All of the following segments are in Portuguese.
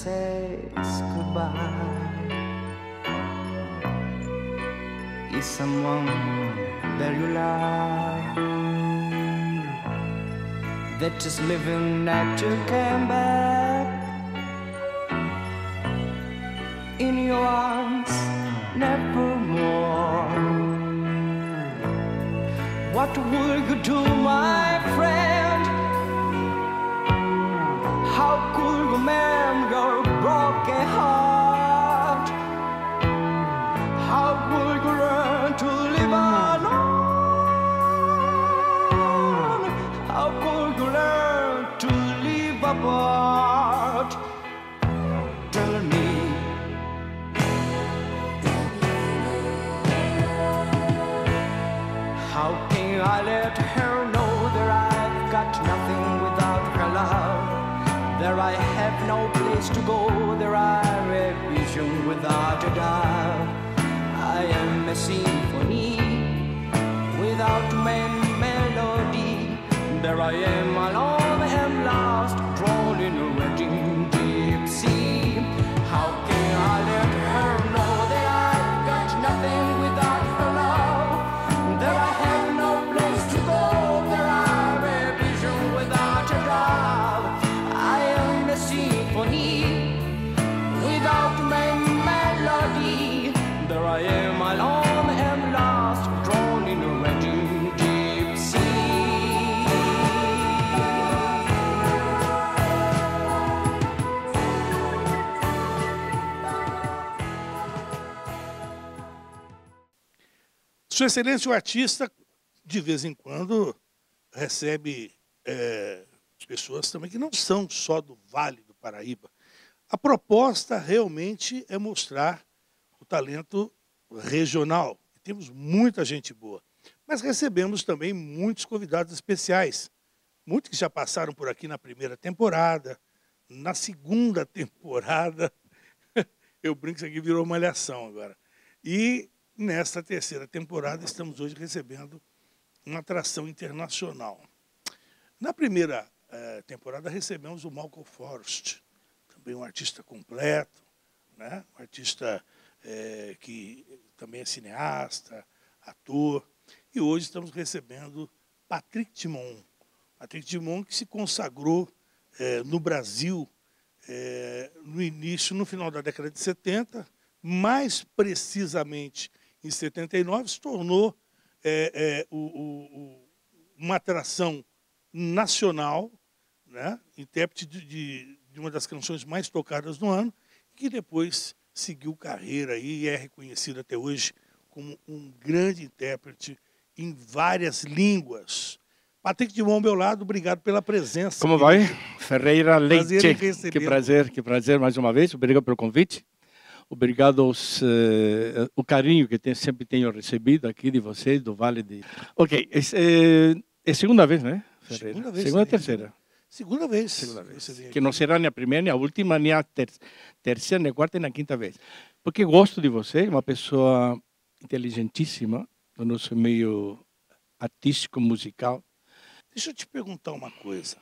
says goodbye is someone that you love, that is living not to come back in your arms nevermore. What will you do, my friend? How could you mend your broken heart? How will you learn to live alone? How could you learn to live apart? Tell me. How can I let her know that I've got nothing without her love? There I have no place to go, there I have vision without a doubt. I am a symphony without melody. There I am alone and lost, drawn in a raging deep sea. How can I let her know that I've got nothing without her love? There I have no place to go, there I have a vision without a doubt. I am a symphony without melody. There I am alone and lost, drawn in a raging deep sea. Sua Excelência, o artista, de vez em quando, recebe pessoas também que não são só do Vale do Paraíba. A proposta realmente é mostrar o talento regional. Temos muita gente boa, mas recebemos também muitos convidados especiais. Muitos que já passaram por aqui na primeira temporada, na segunda temporada. Eu brinco, isso aqui virou malhação agora. E nesta terceira temporada estamos hoje recebendo uma atração internacional. Na primeira temporada recebemos o Malcolm Forrest, também um artista completo, né? Um artista que também é cineasta, ator. E hoje estamos recebendo Patrick Timon. Patrick Timon, que se consagrou no Brasil no final da década de 70, mais precisamente em 79, se tornou uma atração nacional, né? Intérprete de uma das canções mais tocadas no ano, que depois seguiu carreira e é reconhecido até hoje como um grande intérprete em várias línguas. Patrick Timon, ao meu lado, obrigado pela presença. Como vai? Ferreira Leite. Que prazer mais uma vez. Obrigado pelo convite. Obrigado o carinho que sempre tenho recebido aqui de vocês, do Vale de... Ok, é segunda vez, né, Ferreira? Segunda vez. Segunda ou terceira? Segunda vez. Segunda vez. Que não será nem a primeira, nem a última, nem a terceira, nem a quarta, nem a quinta vez. Porque gosto de você, uma pessoa inteligentíssima, no nosso meio artístico, musical. Deixa eu te perguntar uma coisa.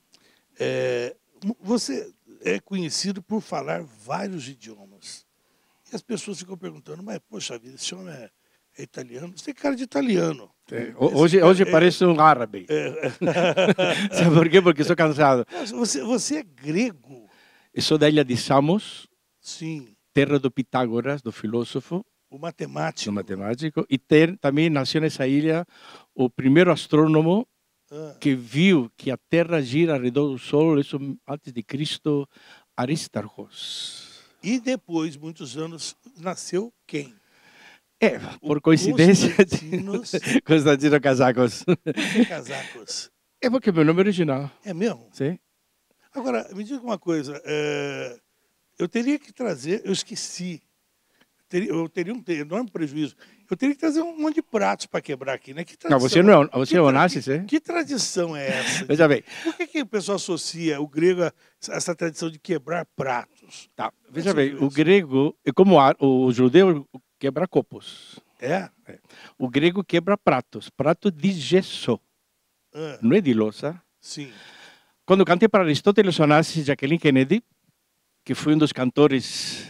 Você é conhecido por falar vários idiomas. E as pessoas ficam perguntando, mas, poxa vida, esse homem é italiano? Você tem cara de italiano. Hoje parece um árabe. Sabe por quê? Porque sou cansado. Você é grego. Eu sou da ilha de Samos. Sim. Terra do Pitágoras, do filósofo. O matemático. O matemático. E também nasceu nessa ilha o primeiro astrônomo que viu que a Terra gira ao redor do Sol, isso antes de Cristo, Aristarcos. E depois, muitos anos, nasceu quem? Por coincidência, Constantino Casacos. Por que Casacos? É porque é meu nome original. É mesmo? Sim. Agora, me diga uma coisa, eu teria que trazer, eu esqueci, eu teria um enorme prejuízo. Eu teria que trazer um monte de pratos para quebrar aqui, né? Que tradição, você não nasce, sim? Que tradição é essa? Veja bem. Por que o pessoal associa o grego a essa tradição de quebrar pratos? Tá. Veja bem, o grego é como o judeu quebra copos. O grego quebra pratos, prato de gesso. Não é de louça. Sim. Quando cantei para Aristóteles Onassis e Jacqueline Kennedy, que foi um dos cantores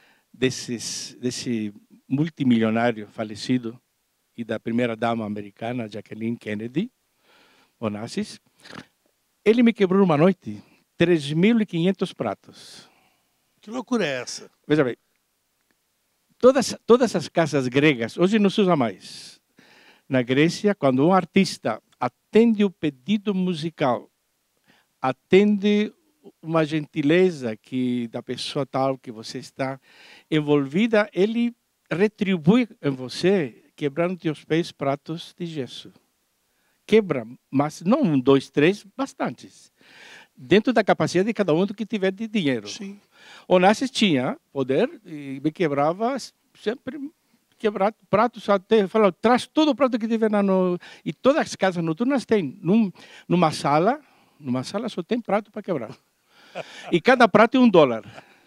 desse multimilionário falecido e da primeira dama americana, Jacqueline Kennedy Onassis, ele me quebrou uma noite 3.500 pratos. Que loucura é essa? Veja bem, todas as casas gregas, hoje não se usa mais. Na Grécia, quando um artista atende o pedido musical, atende uma gentileza da pessoa tal que você está envolvida, ele retribui em você quebrando teus pés pratos de gesso. Quebra, mas não 1, 2, 3, bastantes. Dentro da capacidade de cada um que tiver de dinheiro. Sim. Onassis tinha poder e me quebrava sempre quebrar pratos até falou, traz todo o prato que tiver e todas as casas noturnas têm numa sala só tem prato para quebrar. E cada prato é $1.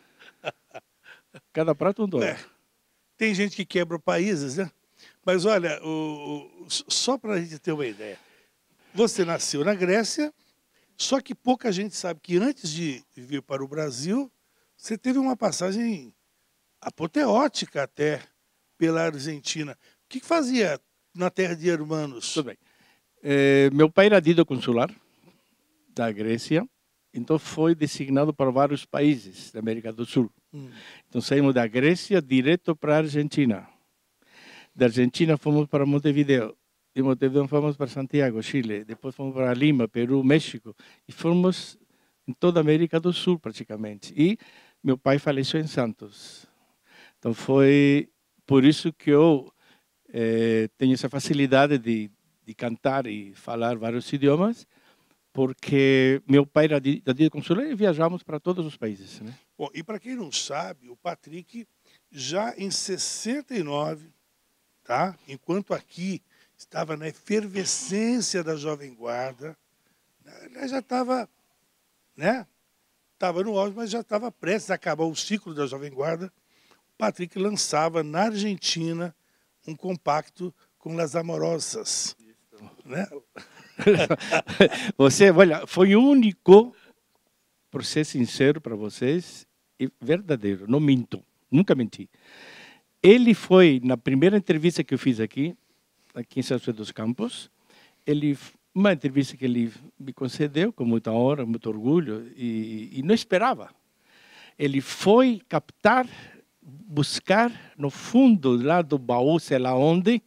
Cada prato é $1. Tem gente que quebra países, né? Mas olha, só para a gente ter uma ideia, você nasceu na Grécia, só que pouca gente sabe que antes de vir para o Brasil, você teve uma passagem apoteótica até pela Argentina. O que fazia na terra de Hermanos? Tudo bem. Meu pai era dito consular da Grécia, então foi designado para vários países da América do Sul. Então saímos da Grécia direto para a Argentina. Da Argentina fomos para Montevideo. De Montevideo fomos para Santiago, Chile. Depois fomos para Lima, Peru, México. E fomos em toda a América do Sul, praticamente. E meu pai faleceu em Santos. Então foi por isso que eu tenho essa facilidade de cantar e falar vários idiomas, porque meu pai era de consular e viajamos para todos os países, né? Bom, e para quem não sabe, o Patrick já em 69, tá? Enquanto aqui estava na efervescência da Jovem Guarda, já estava, né? Estava no auge, mas já estava prestes a acabar o ciclo da Jovem Guarda. O Patrick lançava na Argentina um compacto com Las Amorosas, né? Você, olha, foi único, por ser sincero para vocês, e verdadeiro, não minto, nunca menti. Ele foi, na primeira entrevista que eu fiz aqui em São José dos Campos, uma entrevista que ele me concedeu com muita honra, muito orgulho, e não esperava. Ele foi buscar no fundo lá do baú, sei lá onde,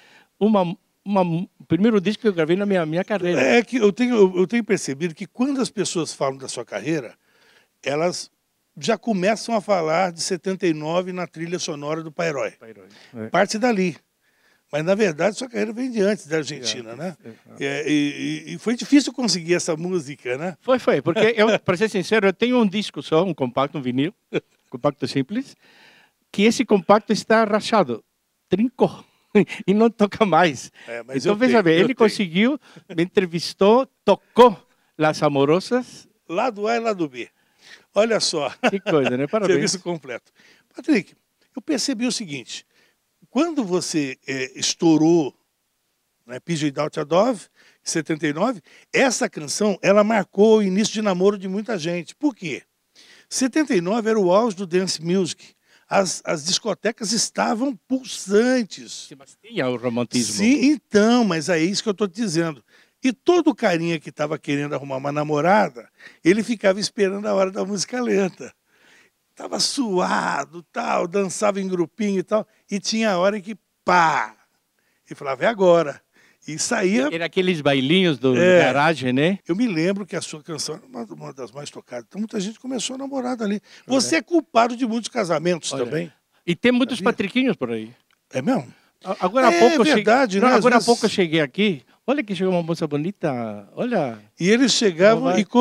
o primeiro disco que eu gravei na minha carreira. É que eu tenho percebido que quando as pessoas falam da sua carreira, elas já começam a falar de 79 na trilha sonora do Pai Herói. Parte dali. Mas, na verdade, sua carreira vem de antes da Argentina, né? E foi difícil conseguir essa música, né? Foi, porque, para ser sincero, eu tenho um disco só, um compacto, um vinil, compacto simples, que esse compacto está rachado, trincou. E não toca mais. Então, veja bem, ele conseguiu, me entrevistou, tocou Las Amorosas. Lado A e lado B. Olha só. Que coisa, né? Parabéns. Serviço completo. Patrick, eu percebi o seguinte. Quando você estourou, né, PJ Without a Dove, em 79, essa canção, ela marcou o início de namoro de muita gente. Por quê? 79 era o auge do dance music. As discotecas estavam pulsantes. Mas tinha o romantismo. Sim, então, mas é isso que eu estou te dizendo. E todo carinha que estava querendo arrumar uma namorada, ele ficava esperando a hora da música lenta. Estava suado, tal, dançava em grupinho e tal, e tinha a hora que pá! E falava, é agora. E saía... Era aqueles bailinhos do garagem, né? Eu me lembro que a sua canção era uma das mais tocadas. Então muita gente começou a namorar ali. Você é culpado de muitos casamentos também. E tem muitos patriquinhos por aí. É mesmo? Agora há pouco verdade, né? Agora há pouco eu cheguei aqui. Olha que chegou uma moça bonita. Olha. E eles chegavam e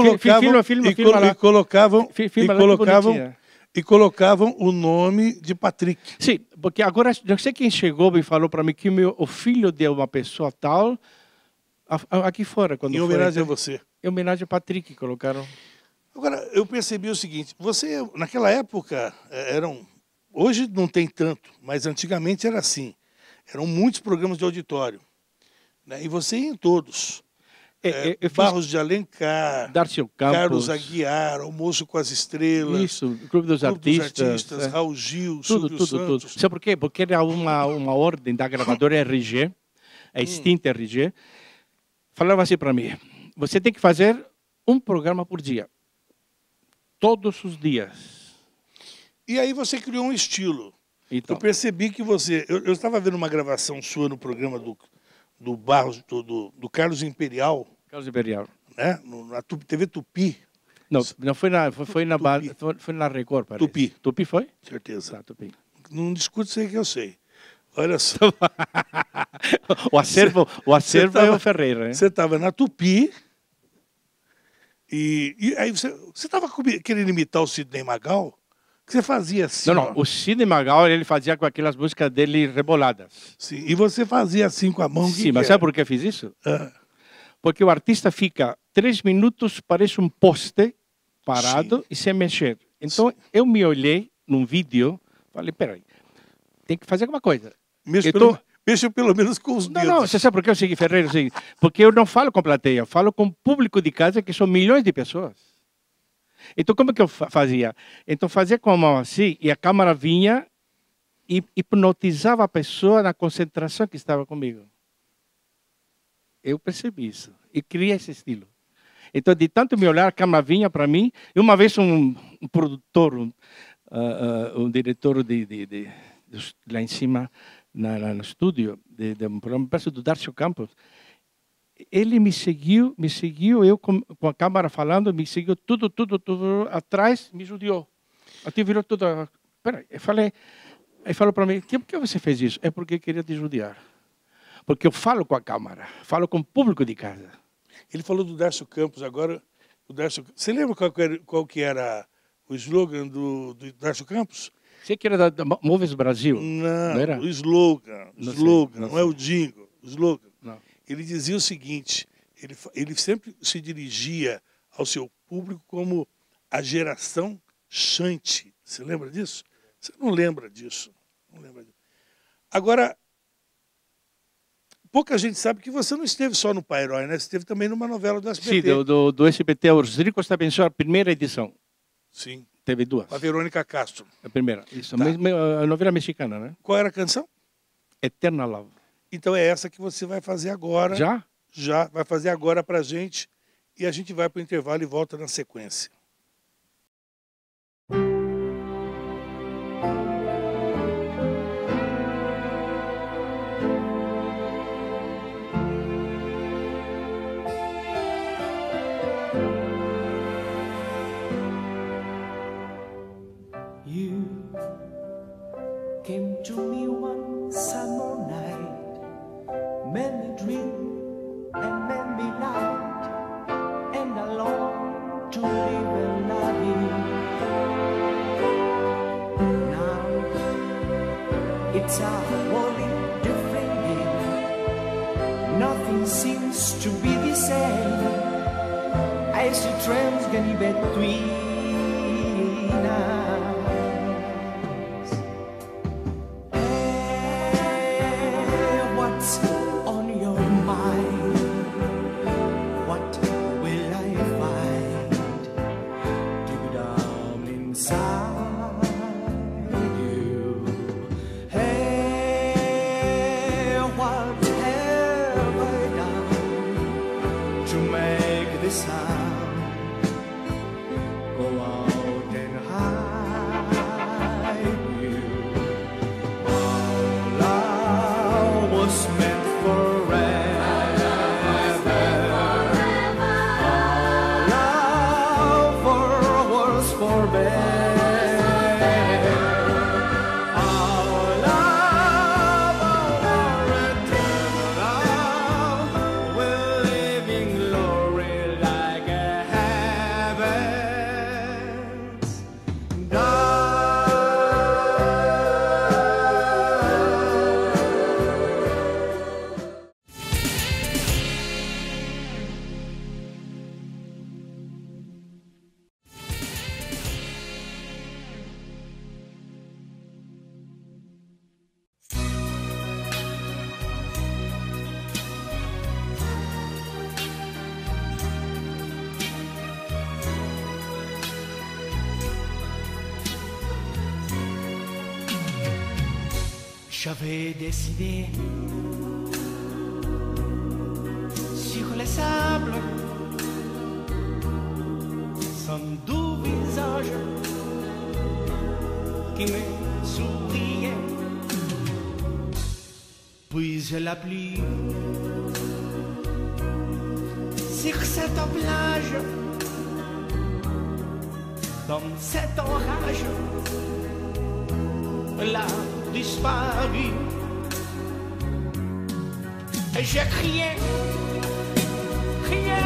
colocavam o nome de Patrick. Sim, porque agora, não sei quem chegou e falou para mim que o filho de uma pessoa tal, aqui fora. Quando em homenagem a você. Em homenagem a Patrick, colocaram. Agora, eu percebi o seguinte, você, naquela época, hoje não tem tanto, mas antigamente era assim. Eram muitos programas de auditório, né? E você ia em todos. Barros de Alencar, Darcio Campos, Carlos Aguiar, Almoço com as Estrelas, isso, Clube dos Artistas, Raul Gil, tudo. Sabe por quê? Porque era uma ordem da gravadora RG, a extinta RG, falava assim para mim, você tem que fazer um programa por dia, todos os dias. E aí você criou um estilo. Então, eu percebi que você... Eu estava vendo uma gravação sua no programa do Barros, do Carlos Imperial. Carlos Imperial. Né? Na TV Tupi. Não foi na Record, parece. Tupi. Tupi foi? Certeza. Tá, Tupi. Não discute isso aí que eu sei. Olha só. o acervo é o Ferreira. Né? Você estava na Tupi e aí você estava querendo imitar o Sidney Magal? Que você fazia assim. Não, o Sidney Magal ele fazia com aquelas músicas dele reboladas. Sim, e você fazia assim com a mão. Sim, mas sabe por que eu fiz isso? Porque o artista fica 3 minutos, parece um poste parado e sem mexer. Então eu me olhei num vídeo, falei, peraí, tem que fazer alguma coisa. Mexa pelo menos com os dedos. Não, você sabe por que eu segui Ferreira? Porque eu não falo com plateia, eu falo com o público de casa, que são milhões de pessoas. Então, como que eu fazia? Então, fazia com a mão assim, e a câmera vinha e hipnotizava a pessoa na concentração que estava comigo. Eu percebi isso e criei esse estilo. Então, de tanto me olhar, a câmera vinha para mim, e uma vez um produtor, um diretor lá em cima, no estúdio, de um programa do Darcio Campos, ele me seguiu, eu com a câmera falando, me seguiu tudo atrás, me judiou. Até virou tudo. Peraí, ele falou para mim, por que você fez isso? É porque eu queria te judiar. Porque eu falo com a câmera, falo com o público de casa. Ele falou do Darcio Campos agora. Você lembra qual que era o slogan do Darcio Campos? Você que era da Moves Brasil? Não era? O slogan. Não é o jingle, o slogan. Não. Ele dizia o seguinte, ele sempre se dirigia ao seu público como a geração Chante. Você lembra disso? Você não lembra disso. Agora, pouca gente sabe que você não esteve só no Pairói, né? Você esteve também numa novela do SBT. Sim, do SBT, Os Ricos Também São, a primeira edição. Sim. Teve 2. A Verônica Castro. A primeira. Isso, Tá. A novela mexicana, né? Qual era a canção? Eternal Love. Então é essa que você vai fazer agora. Já? Já, vai fazer agora pra gente. E a gente vai para o intervalo e volta na sequência. You came to me one summer night, made me dream and made me light, and I long to live and love you. Now it's a wholly different day. Nothing seems to be the same. I see trends getting between us. J'avais décidé sur les sables son doux visage qui me souriait. Puis la pluie sur cette plage, dans cet orage, l'a disparu. Et j'ai crié, crié,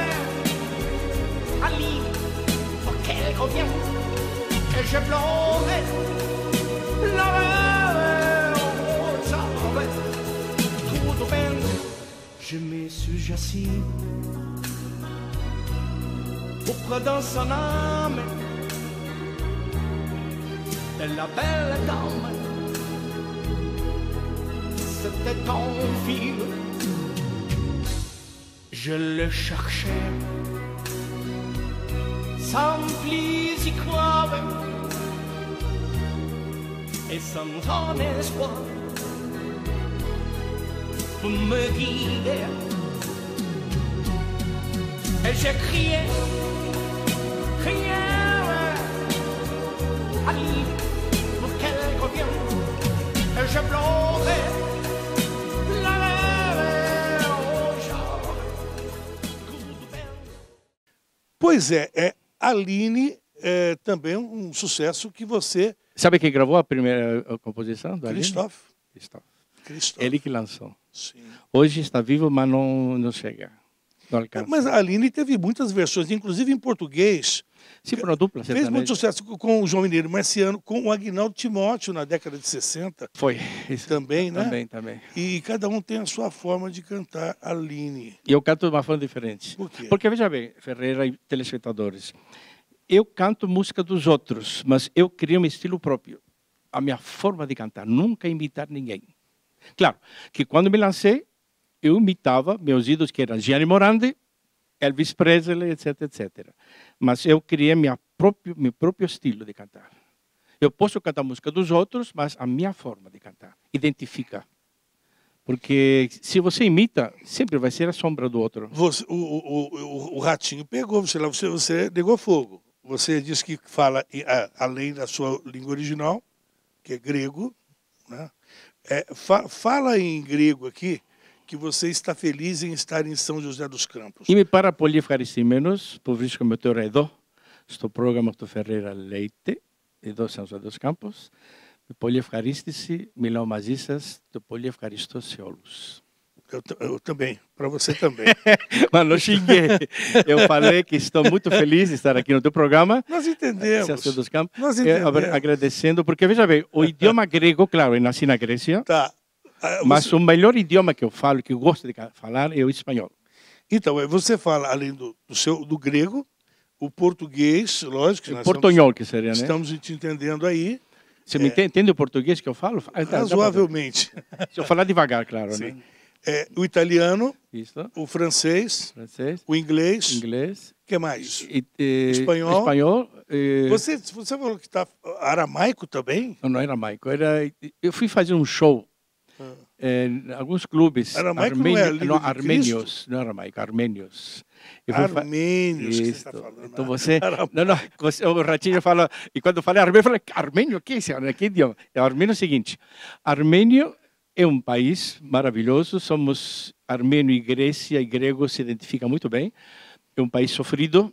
Ali, pour qu'elle revienne. Et je pleurais, pleurais, oh, j'avais trop de peine. Je me suis assis auprès dans son âme. Et la belle dame, c'était ton fil. Je le cherchais sans plus y croire et sans ton espoir pour me guider. Et j'ai crié, crié, Ali, pour qu'elle revienne. Et je pleurais, pleurais, oh, Pois é, Aline é também um sucesso que você... Sabe quem gravou a primeira composição da Aline? Christoph. Ele que lançou. Sim. Hoje está vivo, mas não chega. Não alcança. Mas a Aline teve muitas versões, inclusive em português. Sim, por uma dupla sertaneja. Fez muito sucesso com o João Mineiro Marciano, com o Aguinaldo Timóteo na década de 60. Foi. Isso. Também, né? Também. E cada um tem a sua forma de cantar Aline. E eu canto de uma forma diferente. Por quê? Porque, veja bem, Ferreira e telespectadores, eu canto música dos outros, mas eu criei um estilo próprio. A minha forma de cantar, nunca imitar ninguém. Claro, que quando me lancei, eu imitava meus ídolos, que eram Gianni Morandi, Elvis Presley, etc, etc. Mas eu criei meu próprio estilo de cantar. Eu posso cantar música dos outros, mas a minha forma de cantar. Identifica. Porque se você imita, sempre vai ser a sombra do outro. O ratinho pegou, você negou fogo. Você disse que fala, além da sua língua original, que é grego, né? Fala em grego aqui, que você está feliz em estar em São José dos Campos. Είμαι πάρα πολύ ευχαριστημένος που βρίσκομαι τώρα εδώ, στο πρόγραμμα του Ferreira Leite, εδώ São José dos Campos. Με πολύ ευχαρίστηση, μιλάω μαζί σας, το πολύ ευχαριστώ σε όλους. Eu também, para você também. Mas não xinguei. Eu falei que estou muito feliz de estar aqui no teu programa. Nós entendemos. São José dos Campos. Nós entendemos. Agradecendo, porque veja bem, o idioma grego, claro, eu nasci na Grécia. Tá. Mas o melhor idioma que eu falo, que eu gosto de falar, é o espanhol. Então, você fala, além do grego, o português, lógico. O portunhol, que seria, né? Estamos te entendendo aí. Você me entende o português que eu falo? Razoavelmente. Se eu falar devagar, claro, sim, né? O italiano, isso, o francês, o inglês. O que mais? Espanhol. Você falou que está aramaico também? Não é aramaico. Eu fui fazer um show em alguns clubes armênios. Não é aramaico, armênios. Armênios, que você está falando. Então o Ratinho fala, e quando eu falei armênio, eu falei, armênio, o que é isso? Que idioma? O armênio é o seguinte, armênio é um país maravilhoso, somos armênio e Grécia e grego se identificam muito bem. É um país sofrido.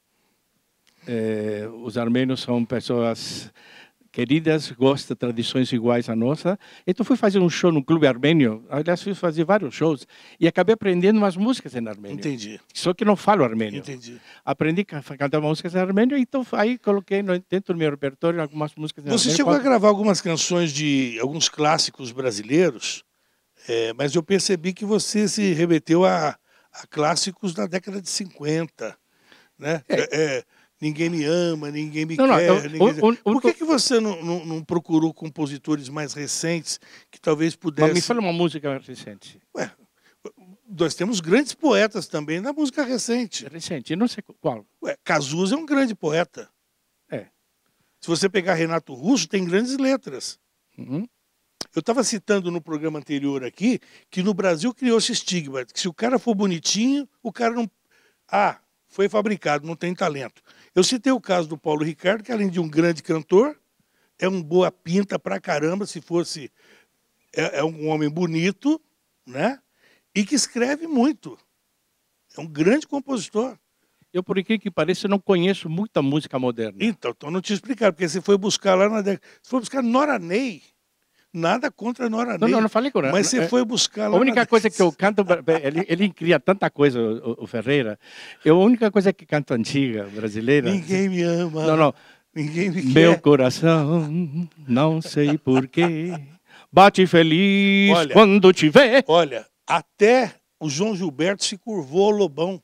Os armênios são pessoas queridas, gostam de tradições iguais à nossa. Então fui fazer um show no clube armênio. Aliás, fui fazer vários shows e acabei aprendendo umas músicas em armênio. Entendi. Só que não falo armênio. Entendi. Aprendi a cantar músicas em armênio, então aí coloquei dentro do meu repertório algumas músicas em armênio. Você chegou a gravar algumas canções de alguns clássicos brasileiros, mas eu percebi que você se remeteu a clássicos da década de 50, né? Ninguém me ama, ninguém me quer. Por que você não procurou compositores mais recentes que talvez pudessem... Mas me fala uma música recente. Nós temos grandes poetas também na música recente. Recente, não sei qual. Cazuza é um grande poeta. Se você pegar Renato Russo, tem grandes letras. Uhum. Eu estava citando no programa anterior aqui que no Brasil criou esse estigma, que se o cara for bonitinho, o cara não... Ah, foi fabricado, não tem talento. Eu citei o caso do Paulo Ricardo, que além de um grande cantor, é um boa pinta pra caramba, se fosse... É um homem bonito, né? E que escreve muito. É um grande compositor. Eu, por aqui que pareça, não conheço muita música moderna. Então não te explicar, porque você foi buscar lá na década... Você foi buscar Nora Ney. Nada contra Nora Ney. Não falei com ela. Mas você foi buscar lá. A única coisa que eu canto, ele cria tanta coisa, o Ferreira. A única coisa que canto antiga, brasileira. Ninguém me ama. Não. Ninguém me quer. Meu coração, não sei porquê, bate feliz quando te vê. Olha, até o João Gilberto se curvou ao Lobão.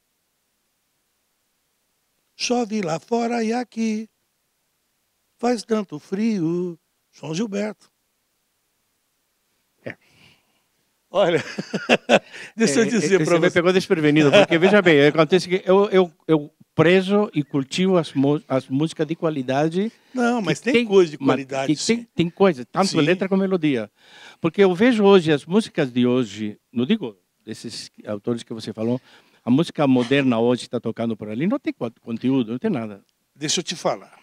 Chove lá fora e aqui, faz tanto frio. João Gilberto. Olha, deixa eu dizer para você. Você me pegou desprevenido, porque veja bem, acontece que eu prezo e cultivo as músicas de qualidade. Não, mas tem coisa de qualidade. Tem coisa, tanto letra como melodia. Porque eu vejo hoje as músicas de hoje, não digo desses autores que você falou, a música moderna hoje está tocando por ali, não tem conteúdo, não tem nada. Deixa eu te falar.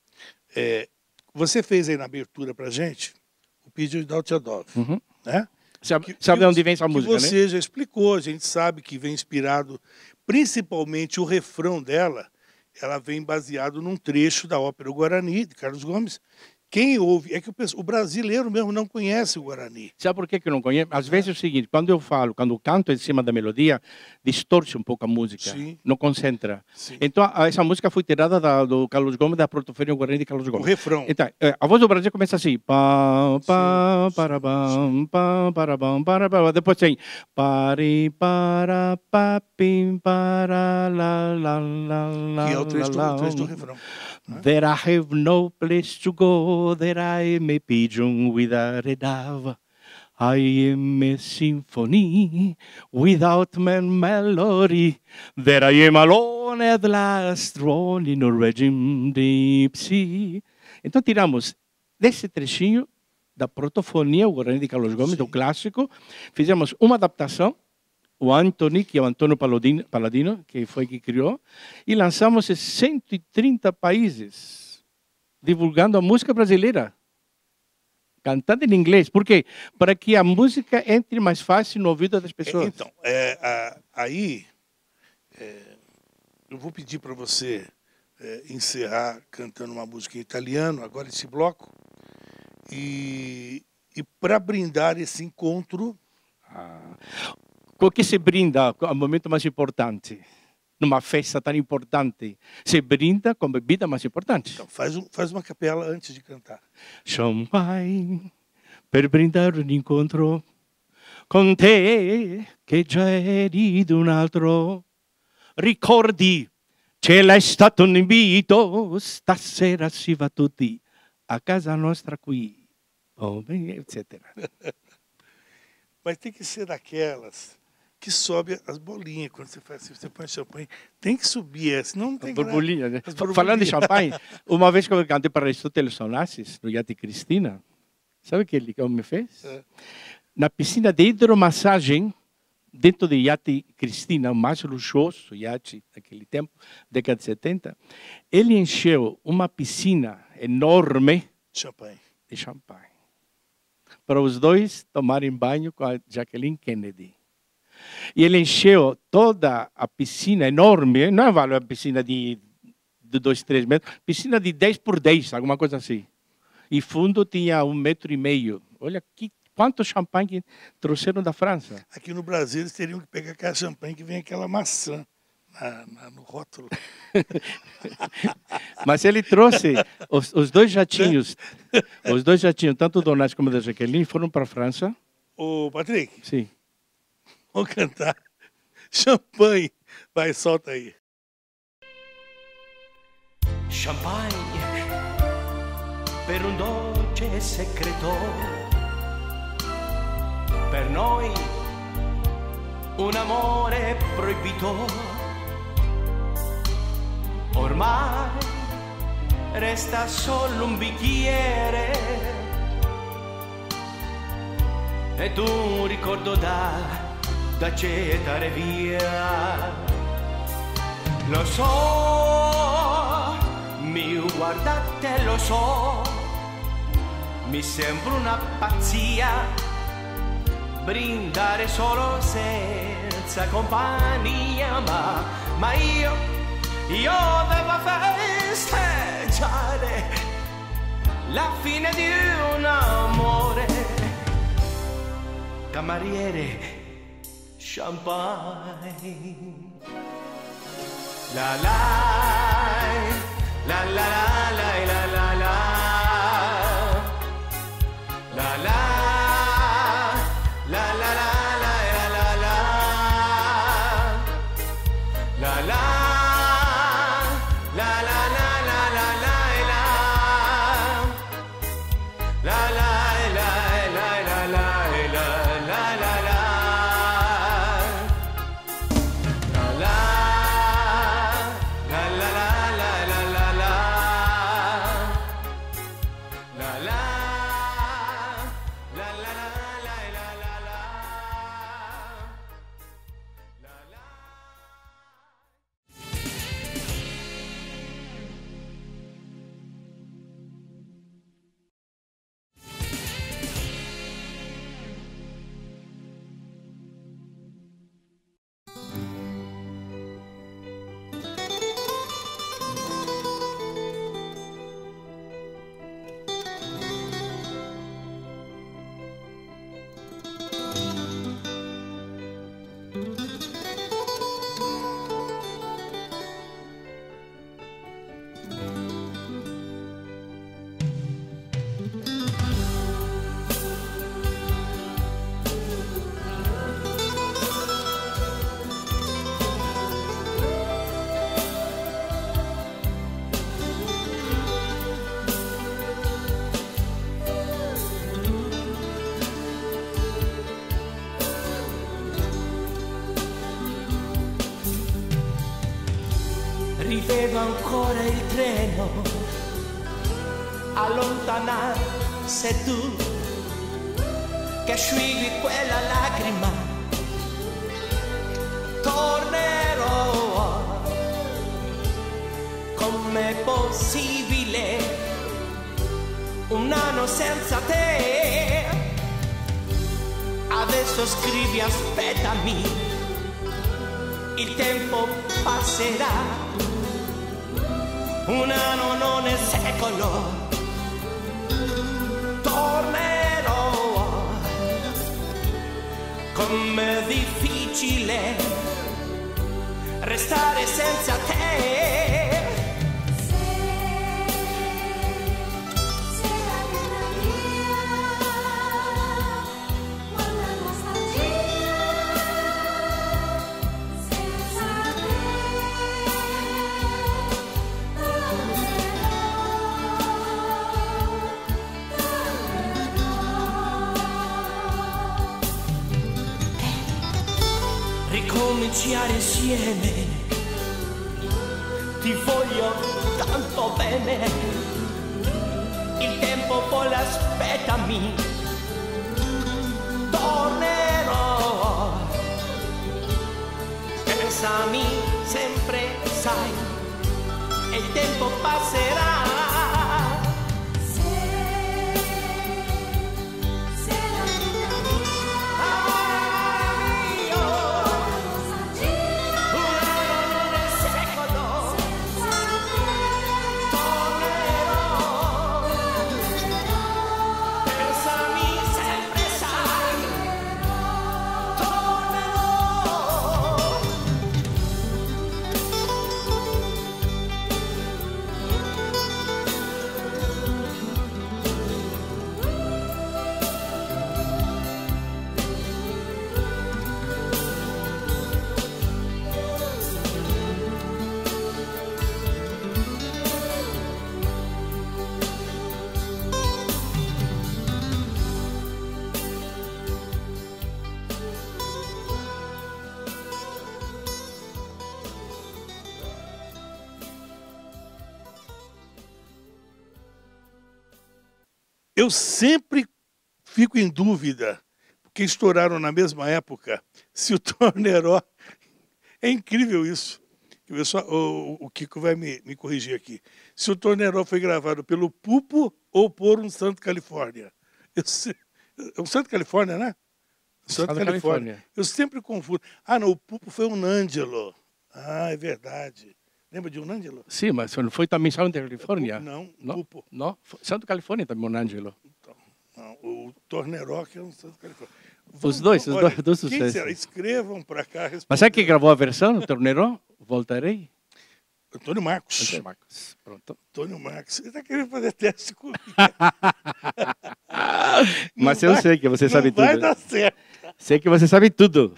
Você fez aí na abertura para gente o Pedido da Altadov, né? Sabe de onde vem essa música, você já explicou, a gente sabe que vem inspirado, principalmente o refrão dela, ela vem baseado num trecho da ópera Guarani, de Carlos Gomes. Quem ouve, é que o brasileiro mesmo não conhece o Guarani. Sabe por que eu não conheço? Às vezes é o seguinte, quando eu canto em cima da melodia, distorce um pouco a música, não concentra. Sim. Então, essa música foi tirada do Carlos Gomes, da Protofônia Guarani de Carlos Gomes. O refrão. Então, a voz do Brasil começa assim. Pá, pá, para, bam, pá, para, bam, para. Depois tem. Pari, para, pá, pim, para, la, la, la, la. Que é o trecho do refrão. That I have no place to go, that I am a pigeon without a dove. I am a symphony without melody, that I am alone at last, drawn in a regime deep sea. Então tiramos desse trechinho da Protofonia, o Guarani de Carlos Gomes, do clássico, fizemos uma adaptação, o Anthony, que é o Antônio Paladino, que foi que criou, e lançamos em 130 países, divulgando a música brasileira, cantando em inglês. Por quê? Para que a música entre mais fácil no ouvido das pessoas. Então, eu vou pedir para você encerrar cantando uma música em italiano, agora esse bloco, e para brindar esse encontro... Com que se brinda ao momento mais importante? Numa festa tão importante, se brinda com bebida mais importante. Então, faz uma capela antes de cantar. Champagne, per brindare un incontro con te, che già eri di un altro. Ricordi, c'è stato un invito, stasera si va tutti a casa nostra qui, etc. Mas tem que ser daquelas que sobe as bolinhas quando você faz assim, você põe champanhe, tem que subir, senão não tem borbulhinha, né? Falando de champanhe, uma vez que eu cantei para Aristóteles Onassis, no iate Cristina, sabe o que ele me fez? Na piscina de hidromassagem, dentro do iate Cristina, o mais luxuoso iate daquele tempo, década de 70, ele encheu uma piscina enorme de champanhe. Para os dois tomarem banho com a Jacqueline Kennedy. E ele encheu toda a piscina enorme, não é uma piscina de 2, 3 metros, piscina de 10 por 10, alguma coisa assim. E fundo tinha 1,5 metro. Olha quanto champanhe que trouxeram da França. Aqui no Brasil eles teriam que pegar aquela champanhe que vem aquela maçã no rótulo. Mas ele trouxe os dois jatinhos, tanto do Onassis como da Jacqueline, foram para a França. Ô, Patrick. Sim. Vamos cantar Champanhe. Vai, solta aí. Champagne per un dolce segreto, per noi un amore proibito. Ormai resta solo un bicchiere ed un ricordo da gettare via. Lo so, mi guardate, lo so, mi sembra una pazzia brindare solo senza compagnia, ma io devo festeggiare la fine di un amore. Cameriere, champagne. La la la la la la la la la la la la la la la la la la Rivedo ancora il treno allontanarsi, tu che sciogli quella lacrima. Tornerò, com'è possibile un anno senza te? Adesso scrivi, aspettami, il tempo passerà. Un anno non è secolo, tornerò. Com'è difficile restare senza te. Ricominciare insieme, ti voglio tanto bene, il tempo vuole, aspettami, tornerò, pensami sempre, sai, e il tempo passerà. Eu sempre fico em dúvida, porque estouraram na mesma época. Se o Torneró... É incrível isso. O Kiko vai me corrigir aqui. Se o Torneró foi gravado pelo Pupo ou por um Santo Califórnia. O Santo Califórnia, né? Santo Califórnia. Eu sempre confundo. Ah, não, o Pupo foi um Ângelo. Ah, é verdade. Lembra de um Ângelo? Sim, mas não foi também Santo Califórnia? Não, Pupo. Não, Santo Califórnia também um Ângelo. Então, não, o Torneró que é um Santo Califórnia. Os dois sucessos. Escrevam para cá. Mas sabe quem gravou a versão do Torneró? Voltarei? Antônio Marcos. Antônio Marcos, pronto. Antônio Marcos. Ele está querendo fazer teste comigo. Mas eu sei que você sabe tudo. Não vai dar certo. Sei que você sabe tudo.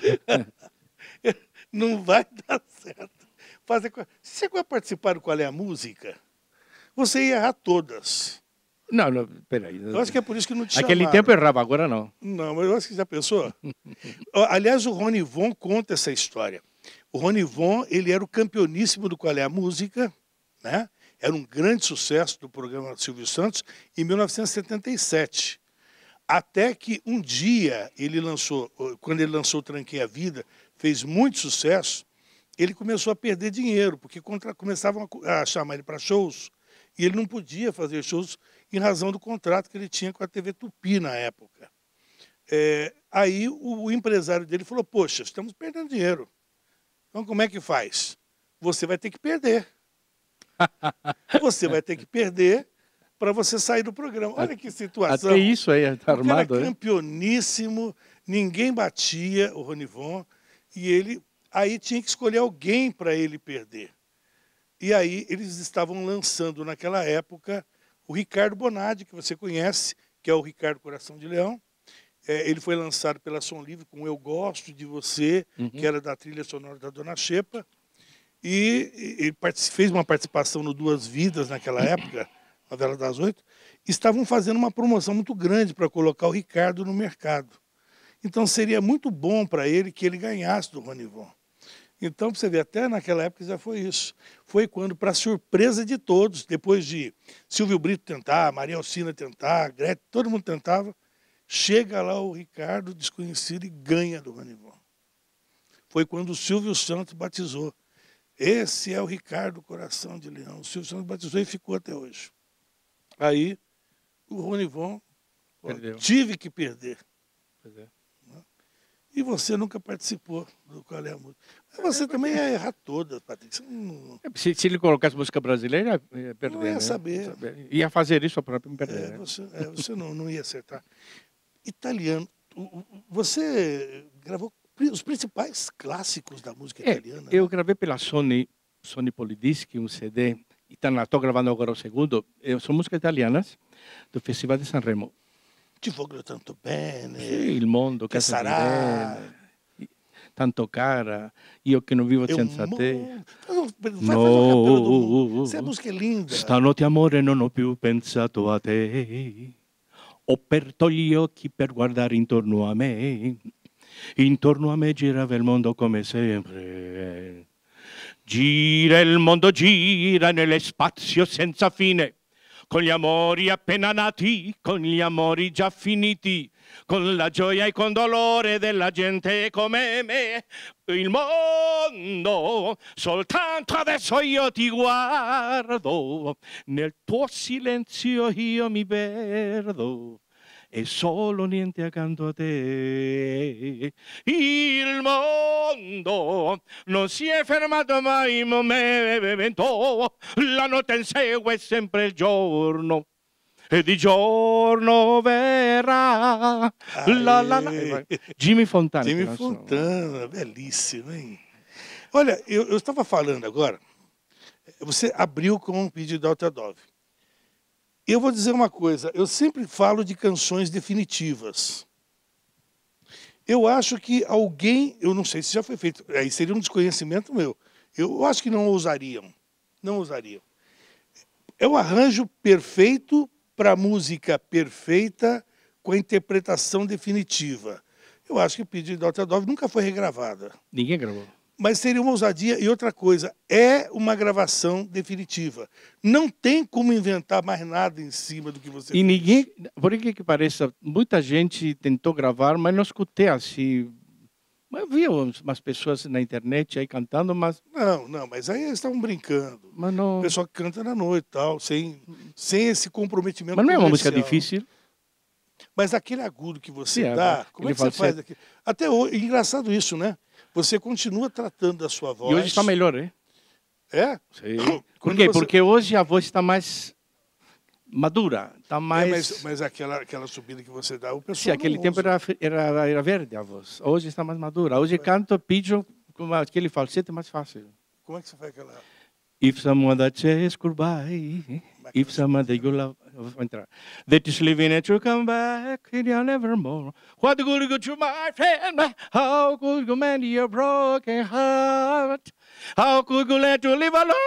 Não vai dar certo. Se você vai participar do Qual é a Música, você ia errar todas. Não, peraí. Eu acho que é por isso que não te chamaram. Aquele tempo errava, agora não. Não, mas eu acho que já pensou. Aliás, o Rony Von conta essa história. O Rony Von, ele era o campeoníssimo do Qual é a Música, né? Era um grande sucesso do programa Silvio Santos em 1977. Até que um dia, quando ele lançou o Tranquei a Vida, fez muito sucesso, ele começou a perder dinheiro, porque começavam a chamar ele para shows, e ele não podia fazer shows em razão do contrato que ele tinha com a TV Tupi na época. Aí o empresário dele falou, poxa, estamos perdendo dinheiro. Então como é que faz? Você vai ter que perder. Você vai ter que perder para você sair do programa. Olha que situação. Até isso aí, tá armado. Era campeoníssimo, ninguém batia o Rony Von, e ele aí tinha que escolher alguém para ele perder. E aí eles estavam lançando naquela época o Ricardo Bonardi, que você conhece, que é o Ricardo Coração de Leão. Ele foi lançado pela Som Livre com Eu Gosto de Você, que era da trilha sonora da Dona Xepa. E ele fez uma participação no Duas Vidas naquela época, Novela das 8. Estavam fazendo uma promoção muito grande para colocar o Ricardo no mercado. Então seria muito bom para ele que ele ganhasse do Rony Von. Então, para você ver, até naquela época já foi isso. Foi quando, para surpresa de todos, depois de Silvio Brito tentar, Maria Alcina tentar, Gretchen, todo mundo tentava, chega lá o Ricardo, desconhecido, e ganha do Rony Von. Foi quando o Silvio Santos batizou. Esse é o Ricardo Coração de Leão. O Silvio Santos batizou e ficou até hoje. Aí, o Rony Von tive que perder. E você nunca participou do Qual é a Música. Mas você também ia errar todas, Patrick. Se ele colocasse música brasileira, ia perder. Não ia saber. Ia fazer isso para me perder. Você não ia acertar. Italiano. Você gravou os principais clássicos da música italiana. Eu gravei pela Sony Polydisc, um CD. Estou gravando agora o segundo. São músicas italianas do Festival de Sanremo. Ti voglio tanto bene. Sì, il mondo che sarà. Tanto cara, io che non vivo senza te. No, essa música é linda. Stanotte amore non ho più pensato a te. Ho aperto gli occhi per guardare intorno a me. Intorno a me girava il mondo come sempre. Gira il mondo, gira nello spazio senza fine. Con gli amori appena nati, con gli amori già finiti, con la gioia e con dolore della gente come me. Il mondo, soltanto adesso io ti guardo, nel tuo silenzio io mi perdo. E solo niente accanto a te. Il mondo non si è fermato mai in momento, la notte insegue sempre il giorno, e di giorno verrà. Jimmy Fontana. Jimmy Fontana, belíssimo, hein? Olha, eu estava falando agora, você abriu com um pedido da Alta Dove. Eu vou dizer uma coisa, eu sempre falo de canções definitivas. Eu acho que alguém, eu não sei se já foi feito, aí seria um desconhecimento meu, eu acho que não ousariam. É o arranjo perfeito para a música perfeita com a interpretação definitiva. Eu acho que o pedido da Alta Dove nunca foi regravada. Ninguém gravou. Mas seria uma ousadia. E outra coisa, é uma gravação definitiva. Não tem como inventar mais nada em cima do que você fez. E ninguém, por que pareça, muita gente tentou gravar, mas não escutei assim. Eu vi umas pessoas na internet aí cantando, mas... Não, mas aí eles estavam brincando. Mas não... O pessoal que canta na noite e tal, sem esse comprometimento Mas não é uma música comercial. difícil? Mas aquele agudo que você Sim, dá, como é que você faz aqui? Até hoje, engraçado isso, né? Você continua tratando da sua voz. E hoje está melhor, hein? É? Sim. Por quê? Porque hoje a voz está mais madura, está mais... mas aquela subida que você dá, o pessoal Sim, aquele tempo era verde a voz. Hoje está mais madura. Hoje canto pigeon com aquele falsete mais fácil. Como é que você faz aquela... If someone that says goodbye, if someone that you love, vou entrar. That is living and you come back, and you'll never more. What good you to my friend? How could you mend your broken heart? How could you let you live alone?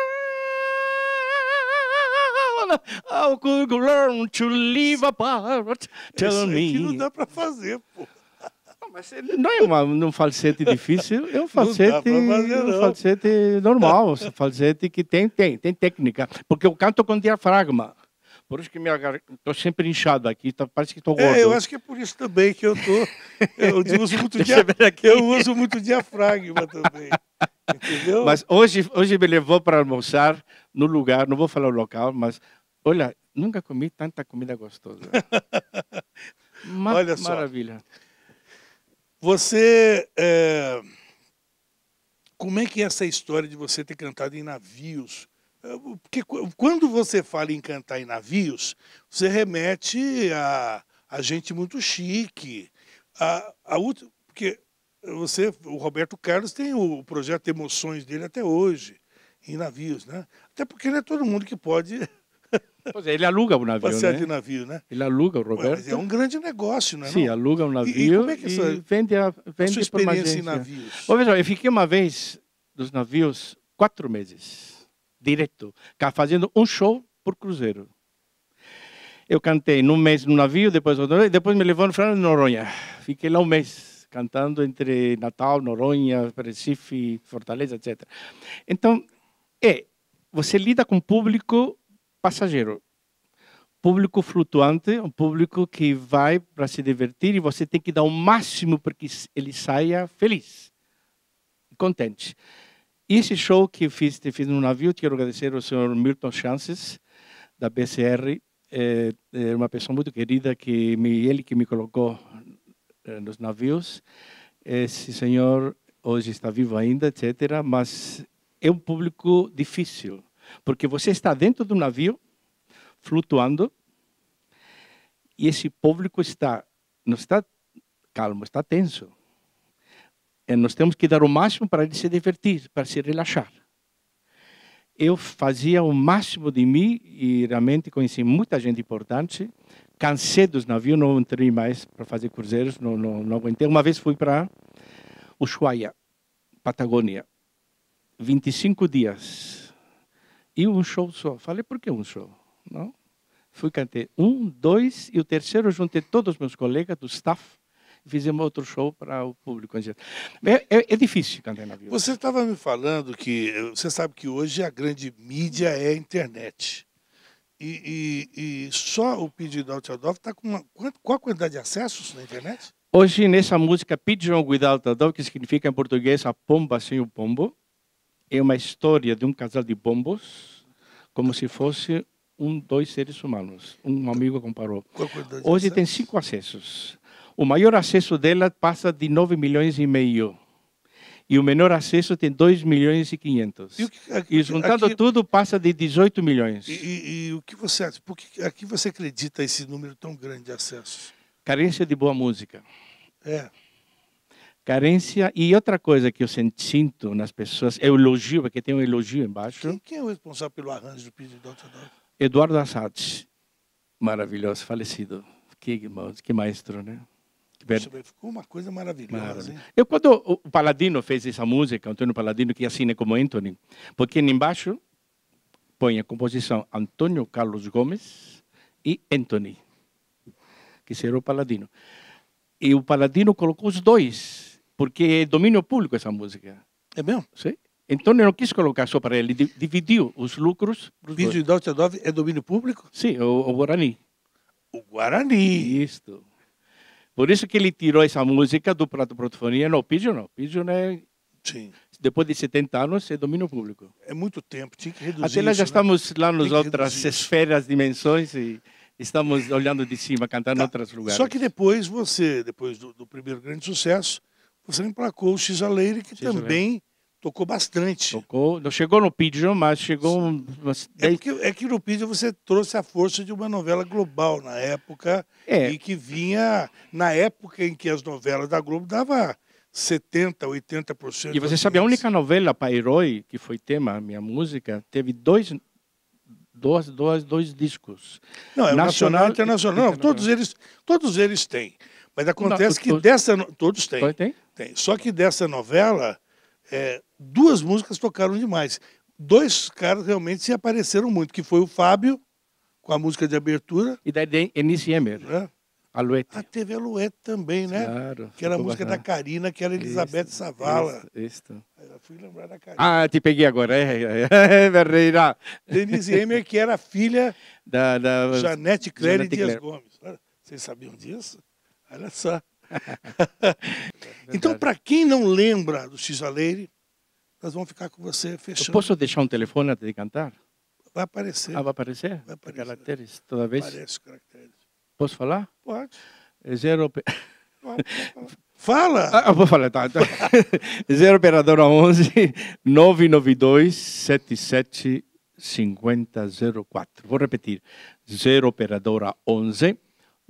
How could you learn to live apart? Tell me. Isso não dá para fazer, pô. Mas não é um falsete difícil, é um falsete normal, um falsete que tem técnica, porque eu canto com diafragma. Por isso que estou sempre inchado aqui, parece que estou gordo. Eu acho que é por isso também que eu uso muito diafragma também. Entendeu? Mas hoje me levou para almoçar no lugar, não vou falar o local, mas olha, nunca comi tanta comida gostosa. Olha só. Maravilha. Você, como é que é essa história de você ter cantado em navios? Porque quando você fala em cantar em navios, você remete a gente muito chique. Porque o Roberto Carlos tem o projeto Emoções dele até hoje, em navios, né? Até porque não é todo mundo que pode... Pois é, ele aluga o navio, passear né? de navio, né? Ele aluga o Roberto. Mas é um grande negócio, não é? Sim, aluga um navio como é que vende a sua por uma experiência agência. em navios? Eu fiquei uma vez nos navios 4 meses, direto, fazendo um show por cruzeiro. Eu cantei num mês no navio, depois me levou para Noronha. Fiquei lá um mês, cantando entre Natal, Noronha, Recife, Fortaleza, etc. Então, você lida com público passageiro, público flutuante, um público que vai para se divertir e você tem que dar o máximo para que ele saia feliz, contente. E esse show que fiz no navio, quero agradecer ao senhor Milton Chances, da BCR, é uma pessoa muito querida, ele que me colocou nos navios. Esse senhor hoje está vivo ainda, etc., mas é um público difícil. Porque você está dentro do navio, flutuando, e esse público não está calmo, está tenso. E nós temos que dar o máximo para ele se divertir, para se relaxar. Eu fazia o máximo de mim e realmente conheci muita gente importante. Cansei dos navios, não entrei mais para fazer cruzeiros, não aguentei. Uma vez fui para Ushuaia, Patagônia, 25 dias. E um show só. Falei, por que um show? Não? Fui, cantei 1, 2, e o terceiro juntei todos os meus colegas do staff e fizemos outro show para o público. É difícil cantar em navio. Você estava me falando que, você sabe que hoje a grande mídia é a internet. E só o Pidgin Without a Dove está com qual a quantidade de acessos na internet? Hoje, nessa música Pidgin Without a Dove, que significa em português a pomba sem o pombo, é uma história de um casal de pombos, como se fosse dois seres humanos. Um amigo comparou. Hoje tem 5 acessos. O maior acesso dela passa de 9 milhões e meio. E o menor acesso tem 2 milhões e 500. E juntando tudo passa de 18 milhões. E o que você acha? Por que aqui você acredita esse número tão grande de acessos? Carência de boa música. Carência. E outra coisa que eu sinto nas pessoas é o elogio, porque tem um elogio embaixo. Quem é o responsável pelo arranjo do Pidgin Without a Dove? Eduardo Assad. Maravilhoso, falecido. Que maestro, né? Ficou uma coisa maravilhosa. Hein? Quando o Paladino fez essa música, Antônio Paladino, que assina como Anthony, porque embaixo põe a composição Antônio Carlos Gomes e Anthony, que será o Paladino. E o Paladino colocou os dois, porque é domínio público essa música. É mesmo? Sim. Então, eu não quis colocar só para ele, dividiu os lucros. Vídeo de Dalton Dove é domínio público? Sim, o Guarani. O Guarani. Isso. Por isso que ele tirou essa música do Prato Protofonia. Não, Pigeon não. Pigeon é... Sim. Depois de 70 anos, é domínio público. É muito tempo, tinha que reduzir até lá já isso, estamos lá nas outras reduzir esferas, dimensões, e estamos olhando de cima, cantando em outros lugares. Só que depois depois do primeiro grande sucesso, você emplacou o X-Aleire, que também tocou bastante. Tocou, não chegou no Pigeon, mas chegou... É que no Pigeon você trouxe a força de uma novela global na época, e que vinha na época em que as novelas da Globo davam 70%, 80%. E você sabe, a única novela para herói que foi tema, minha música, teve dois discos. Não, é nacional e internacional. Não, todos eles têm. Mas acontece que todos têm. Tem. Só que dessa novela, duas músicas tocaram demais. Dois caras realmente se apareceram muito, que foi o Fábio, com a música de abertura. E daí Eunice Emer. Aluete. Teve a Aluete também, né? Claro. Que era a música da Karina, que era Elizabeth Savala. Isso. Eu fui lembrar da Karina. Te peguei agora. Ferreira. Denise Emer, que era filha da Janete Cléry Dias Gomes. Vocês sabiam disso? Olha só. Então, para quem não lembra do X-Aleire, nós vamos ficar com você fechando. Eu posso deixar um telefone antes de cantar? Vai aparecer. Vai aparecer? Vai aparecer. Caracteres, toda vez? Aparece caracteres. Posso falar? Pode. É zero... Fala! Vou falar, tá. 0 operadora 11 992 77 5004. Vou repetir. 0 operadora 11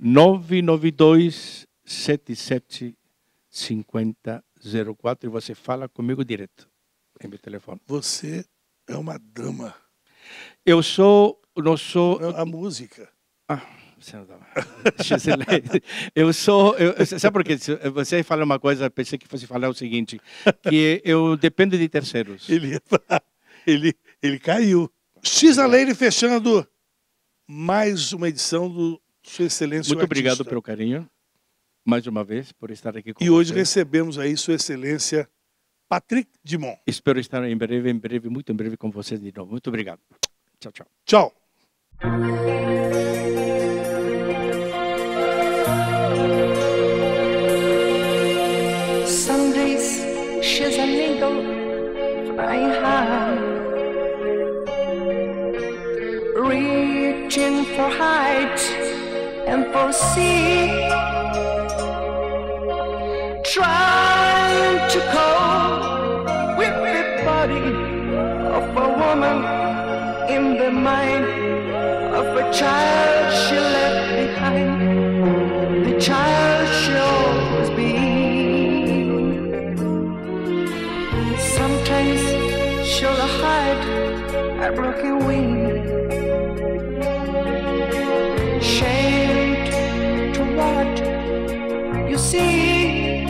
992 77 5004. E você fala comigo direto em meu telefone. Você é uma dama. Eu sou... Não sou... A música. Sabe por quê? Você fala uma coisa, pensei que fosse falar o seguinte, que eu dependo de terceiros. Ele caiu. X-Aleire fechando mais uma edição do Sua Excelência. Muito obrigado pelo carinho, mais uma vez, por estar aqui com você. E hoje recebemos aí Sua Excelência Patrick Dumont. Espero estar muito em breve com vocês de novo. Muito obrigado. Tchau, tchau. Tchau. Some days she's an eagle flying high, reaching for height and for sea, trying to cope with the body of a woman in the mind of a child she left behind, the child she'll always be. Sometimes she'll hide a broken wing, shamed to what you see.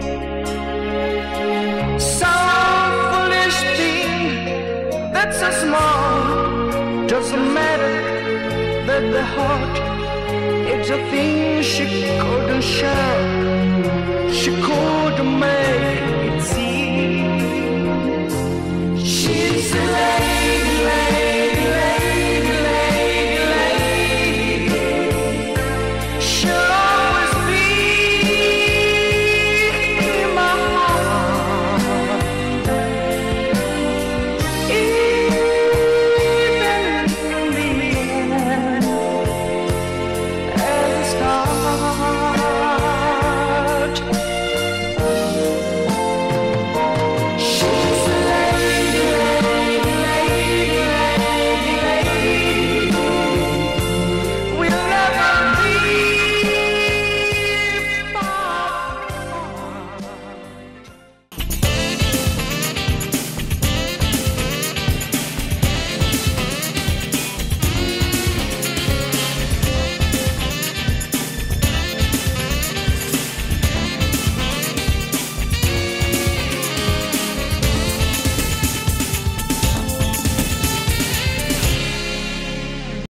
Some foolish thing that's so small, doesn't matter that the heart, it's a thing she couldn't show.